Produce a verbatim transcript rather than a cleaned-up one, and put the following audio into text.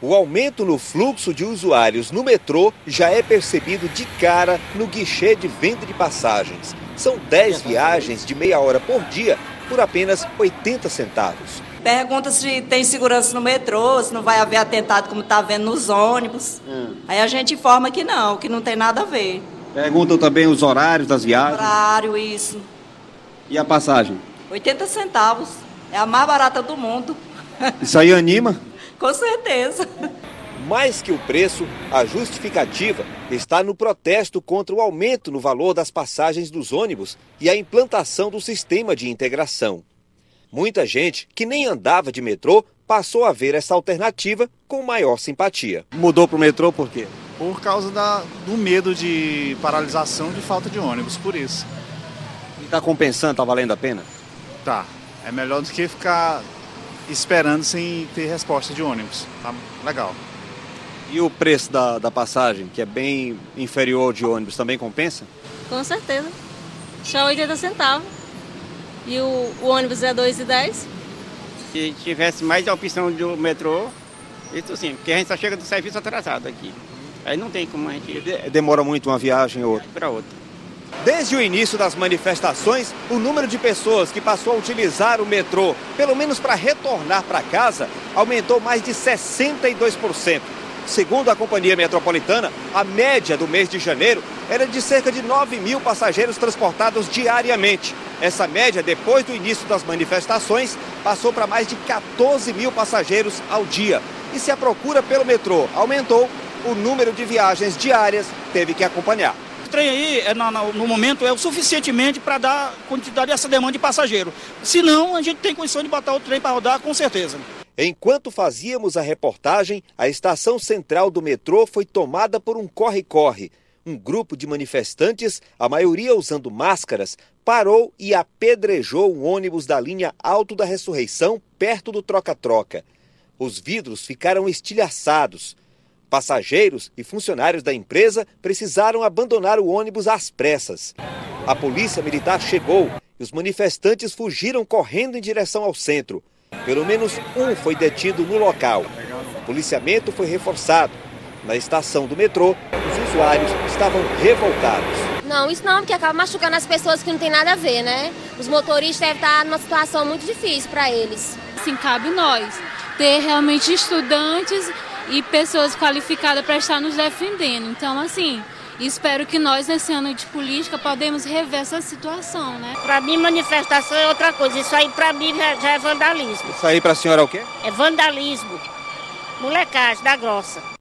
O aumento no fluxo de usuários no metrô já é percebido de cara no guichê de venda de passagens. São dez viagens de meia hora por dia por apenas oitenta centavos. Pergunta se tem segurança no metrô, se não vai haver atentado como está havendo nos ônibus. Hum. Aí a gente informa que não, que não tem nada a ver. Perguntam também os horários das viagens? Horário, isso. E a passagem? oitenta centavos. É a mais barata do mundo. Isso aí anima? Com certeza. Mais que o preço, a justificativa está no protesto contra o aumento no valor das passagens dos ônibus e a implantação do sistema de integração. Muita gente que nem andava de metrô passou a ver essa alternativa com maior simpatia. Mudou para o metrô por quê? Por causa da, do medo de paralisação, de falta de ônibus, por isso. E está compensando, está valendo a pena? Tá, é melhor do que ficar esperando sem ter resposta de ônibus, tá legal. E o preço da, da passagem, que é bem inferior ao de ônibus, também compensa? Com certeza, só oitenta centavos. E o, o ônibus é dois e dez. Se tivesse mais a opção do metrô, isso sim, porque a gente só chega do serviço atrasado aqui. Aí não tem como a gente... Demora muito uma viagem ou outra? Para outra. Desde o início das manifestações, o número de pessoas que passou a utilizar o metrô, pelo menos para retornar para casa, aumentou mais de sessenta e dois por cento. Segundo a Companhia Metropolitana, a média do mês de janeiro era de cerca de nove mil passageiros transportados diariamente. Essa média, depois do início das manifestações, passou para mais de quatorze mil passageiros ao dia. E se a procura pelo metrô aumentou, o número de viagens diárias teve que acompanhar. O trem aí, é, no, no momento, é o suficientemente para dar quantidade dessa demanda de passageiro. Se não, a gente tem condição de botar o trem para rodar, com certeza. Enquanto fazíamos a reportagem, a estação central do metrô foi tomada por um corre-corre. Um grupo de manifestantes, a maioria usando máscaras, parou e apedrejou um ônibus da linha Alto da Ressurreição, perto do troca-troca. Os vidros ficaram estilhaçados. Passageiros e funcionários da empresa precisaram abandonar o ônibus às pressas. A polícia militar chegou e os manifestantes fugiram correndo em direção ao centro. Pelo menos um foi detido no local. O policiamento foi reforçado. Na estação do metrô, os usuários estavam revoltados. Não, isso não, porque acaba machucando as pessoas que não tem nada a ver, né? Os motoristas devem estar numa situação muito difícil para eles. Assim, cabe nós ter realmente estudantes e pessoas qualificadas para estar nos defendendo. Então, assim, espero que nós, nesse ano de política, podemos rever essa situação, né? Para mim, manifestação é outra coisa. Isso aí, para mim, já é vandalismo. Isso aí para a senhora é o quê? É vandalismo. Molecagem da grossa.